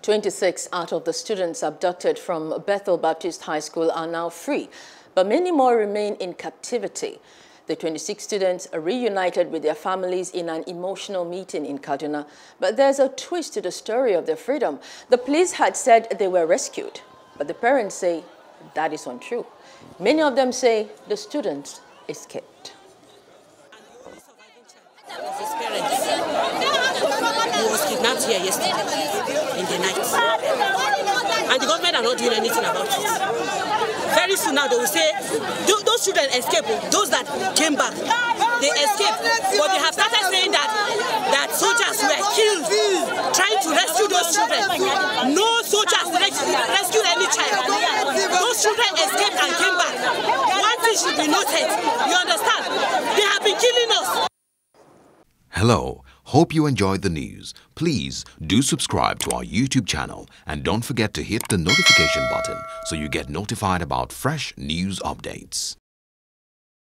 26 out of the students abducted from Bethel Baptist High School are now free, but many more remain in captivity. The 26 students are reunited with their families in an emotional meeting in Kaduna. But there's a twist to the story of their freedom. The police had said they were rescued, but the parents say that is untrue. Many of them say the students escaped. His parents. He was kidnapped here yesterday in the night. And the government are not doing anything about it. Very soon now they will say, those children escaped, those that came back, they escaped. But they have started saying that soldiers were killed trying to rescue those children. No soldiers rescued any child. Those children escaped and came back. One thing should be noted, you understand? They have been killing us. Hello, hope you enjoyed the news. Please do subscribe to our YouTube channel and don't forget to hit the notification button so you get notified about fresh news updates.